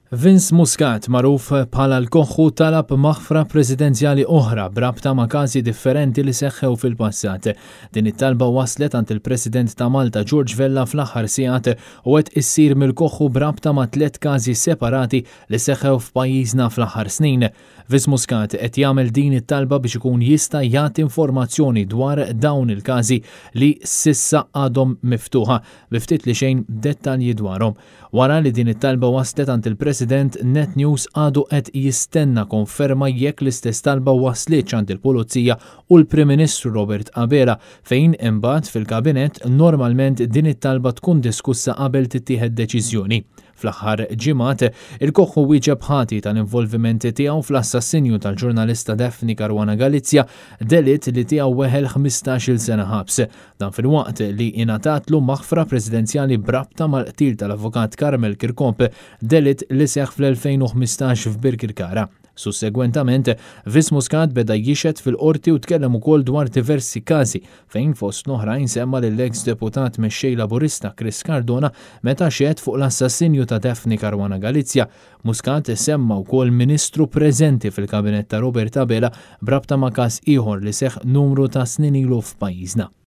Vince Muscat, magħruf bħala l-Koħħu, talab maħfra presidenzjali oħra brabta ma' każi differenti li seħħew fil-passat. Din it-talba waslet għand il-President ta' Malta George Vella fl-aħħar sigħat u qed issir mill-Koħħu brabta ma' 3 każi separati li seħħew f'pajjiżna fl-aħħar snin. Vince Muscat qed jagħmel din it-talba biex ikun jista' jagħti informazzjoni dwar dawn il-każi li sissa għadhom miftuħa bi ftit li xejn dettalji dwarhom. Wara li din it-talba waslet għand il-President, Net News għadu qed jistenna konferma jekk l-istess talba waslitx għand il-Pulizija u l-Prim Ministru Robert Abela fejn imbagħad fil-Kabinett normalment din it-talba tkun diskussa qabel tittieħed deċiżjoni. Fl-aħħar ġimgħat il-Koħħu wieġeb ħati tal-involvimenti tiegħu fl-assassinju tal-ġurnalista Daphne Caruana Galizia, delitt li tiegħu weħel 15-il sena ħabs. Dan fil-waqt li ingħatatlu maħfra presidenzjali brabta mal-qtil tal-Avukat Carmel Kirkhope, delitt li seħħ fl-2015 f'Birkirkara. Sussegwentament, Vince Muscat beda jixed fil-qorti u tkellem ukoll dwar diversi każi fejn fost oħrajn semma lill-eks deputat mexxej Laburista Chris Cardona meta xehed fuq l-assassinju ta' Daphne Caruana Galizia. Muscat semma wkoll Ministru preżenti fil-Kabinett ta' Robert Abela brabta ma' każ ieħor li seħħ numru ta' snin ilu f'pajjiżna.